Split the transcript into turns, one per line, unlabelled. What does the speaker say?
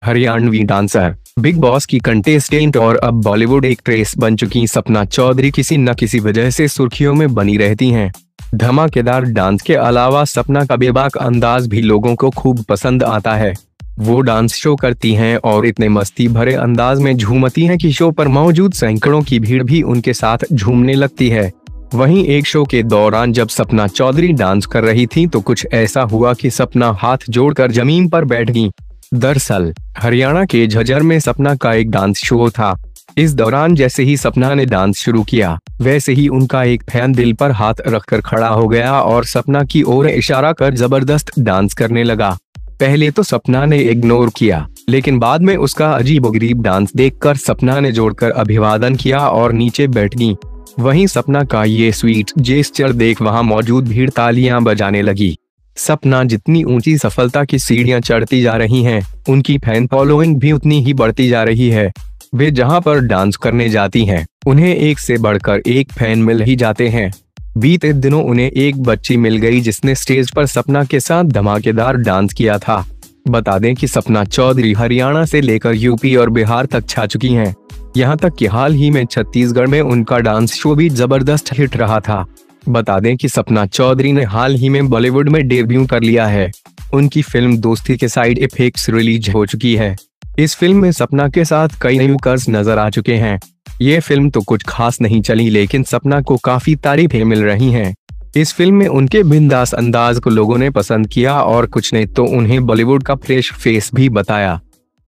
Haryanvi dancer, Bigg Boss की contestant और अब बॉलीवुड एक्ट्रेस बन चुकी सपना चौधरी किसी न किसी वजह से सुर्खियों में बनी रहती हैं। धमाकेदार डांस के अलावा सपना का बेबाक अंदाज भी लोगों को खूब पसंद आता है। वो डांस शो करती हैं और इतने मस्ती भरे अंदाज में झूमती हैं कि शो पर मौजूद सैकड़ों की भीड़ भी उनके साथ झूमने लगती है। वहीं एक शो के दौरान जब सपना चौधरी डांस कर रही थी तो कुछ ऐसा हुआ कि सपना हाथ जोड़कर जमीन पर बैठ गईं। दरअसल हरियाणा के झज्जर में सपना का एक डांस शो था। इस दौरान जैसे ही सपना ने डांस शुरू किया, वैसे ही उनका एक फैन दिल पर हाथ रखकर खड़ा हो गया और सपना की ओर इशारा कर जबरदस्त डांस करने लगा। पहले तो सपना ने इग्नोर किया, लेकिन बाद में उसका अजीबोगरीब डांस देखकर सपना ने जोड़कर अभिवादन किया और नीचे बैठ गई। वहीं सपना का ये स्वीट जेस्चर देख वहां मौजूद भीड़ तालियां बजाने लगी। सपना जितनी ऊंची सफलता की सीढ़ियां चढ़ती जा रही हैं, उनकी फैन फॉलोइंग भी उतनी ही बढ़ती जा रही है। वे जहां पर डांस करने जाती हैं, उन्हें एक से बढ़कर एक फैन मिल ही जाते हैं। बीते दिनों उन्हें एक बच्ची मिल गई जिसने स्टेज पर सपना के साथ धमाकेदार डांस किया था। बता दें कि सपना चौधरी हरियाणा से लेकर यूपी और बिहार तक छा चुकी हैं। यहां तक कि हाल ही में छत्तीसगढ़ में उनका डांस शो भी जबरदस्त हिट रहा था। बता दें कि सपना चौधरी ने हाल ही में बॉलीवुड में डेब्यू कर लिया है। उनकी फिल्म दोस्ती के साइड इफेक्ट्स रिलीज हो चुकी है। इस फिल्म में सपना के साथ कई न्यूकर्स नजर आ चुके हैं। ये फिल्म तो कुछ खास नहीं चली, लेकिन सपना को काफी तारीफें मिल रही हैं। इस फिल्म में उनके बिंदास अंदाज को लोगों ने पसंद किया और कुछ ने तो उन्हें बॉलीवुड का फ्रेश फेस भी बताया।